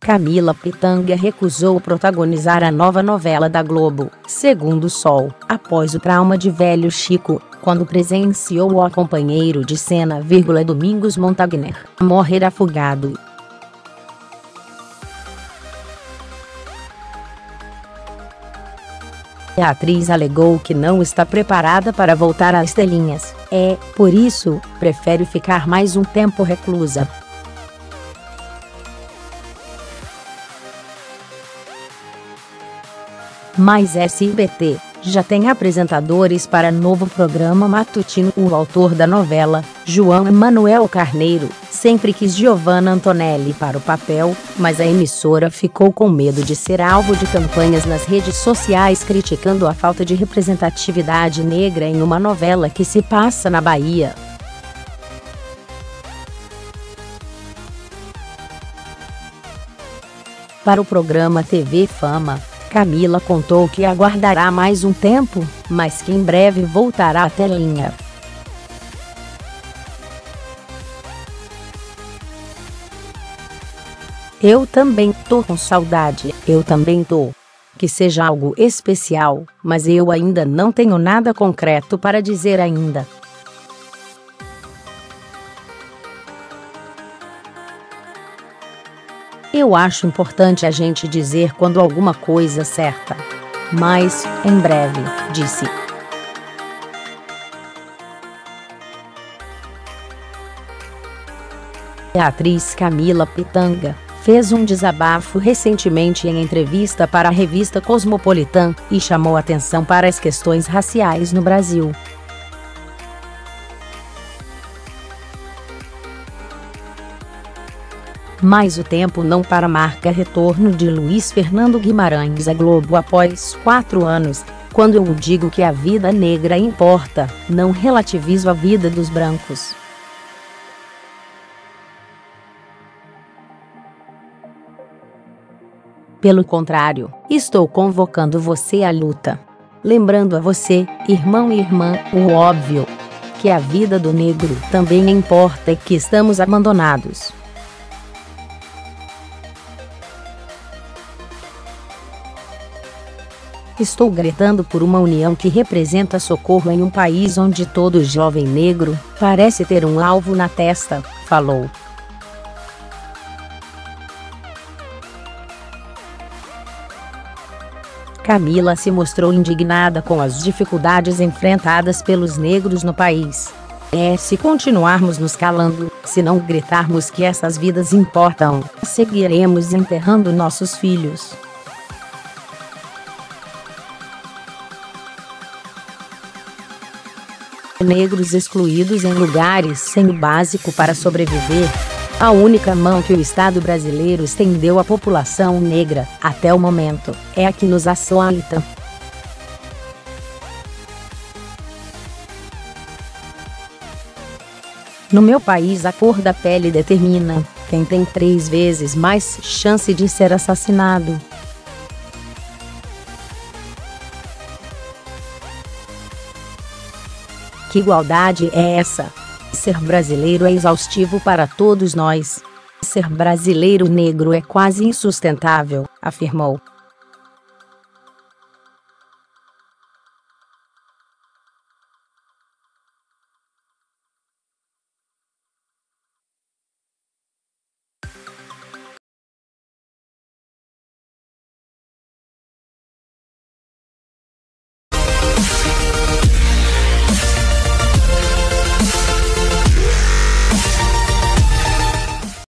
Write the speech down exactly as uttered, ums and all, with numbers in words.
Camila Pitanga recusou protagonizar a nova novela da Globo, Segundo Sol, após o trauma de velho Chico, quando presenciou o companheiro de cena, Domingos Montaner, morrer afogado. A atriz alegou que não está preparada para voltar às telinhas, é, por isso, prefere ficar mais um tempo reclusa. Mas S B T já tem apresentadores para novo programa matutino. O autor da novela, João Emanuel Carneiro, sempre quis Giovanna Antonelli para o papel, mas a emissora ficou com medo de ser alvo de campanhas nas redes sociais criticando a falta de representatividade negra em uma novela que se passa na Bahia. Para o programa T V Fama, Camila contou que aguardará mais um tempo, mas que em breve voltará à telinha. Eu também tô com saudade, eu também tô. Que seja algo especial, mas eu ainda não tenho nada concreto para dizer ainda. Eu acho importante a gente dizer quando alguma coisa é certa. Mas, em breve, disse. A atriz Camila Pitanga fez um desabafo recentemente em entrevista para a revista Cosmopolitan e chamou atenção para as questões raciais no Brasil. Mas o tempo não para marca retorno de Luiz Fernando Guimarães à Globo após quatro anos. Quando eu digo que a vida negra importa, não relativizo a vida dos brancos. Pelo contrário, estou convocando você à luta. Lembrando a você, irmão e irmã, o óbvio. Que a vida do negro também importa e que estamos abandonados. Estou gritando por uma união que representa socorro em um país onde todo jovem negro parece ter um alvo na testa, falou. Camila se mostrou indignada com as dificuldades enfrentadas pelos negros no país. É, se continuarmos nos calando, se não gritarmos que essas vidas importam, seguiremos enterrando nossos filhos. Negros excluídos em lugares sem o básico para sobreviver. A única mão que o Estado brasileiro estendeu à população negra, até o momento, é a que nos assolita. No meu país, a cor da pele determina quem tem três vezes mais chance de ser assassinado. Que igualdade é essa? Ser brasileiro é exaustivo para todos nós. Ser brasileiro negro é quase insustentável, afirmou.